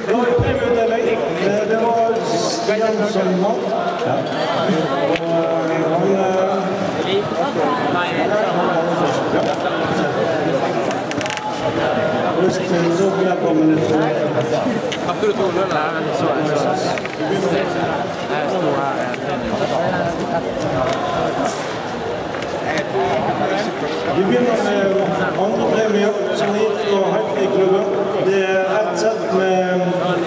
var en premieutdeling. Det var Stian som vant. Just så välkommen ut. Fattar du tonen där? Så är det. Här står här. Vi begynner med andre premier som er gitt fra Heifri-klubben. Det er rett sett med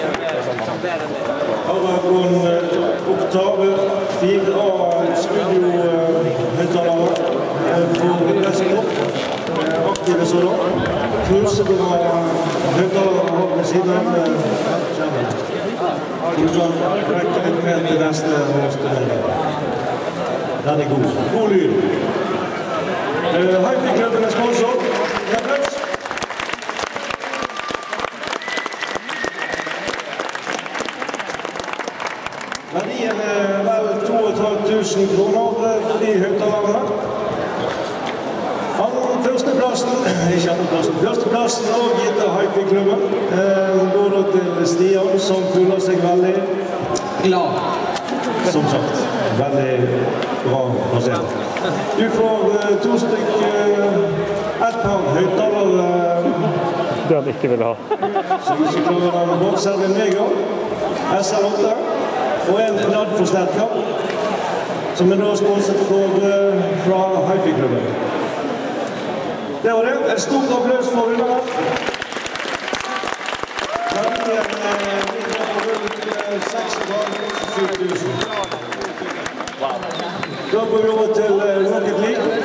Aragon Octave 4A studio-høyttalere for desktop, aktive sådan. Knusebare høyttalere har ved siden av skjermen. Du kan rekke litt mer til neste årsdag. Den er god. God lyd. Heifri-klubben er sponsor. Applaus. Verdien er vel 2500 kroner for de høyttalerne. Førsteplassen er også gitt av Heifri-klubben. Går da til Stian, som føler seg veldig glad. Som sagt, veldig bra plassert. Du får to stykker, et par høyttalere. Det han ikke vil ha. Som ikke klarer den Borgservin Mega, SR8, og en laddforsterker, som er da sponset fra Heifri-klubben. Det var det. En stort applaus for vinnerne. Verdien ligger på rundt 6,7 000. Da går vi over til Rocket League.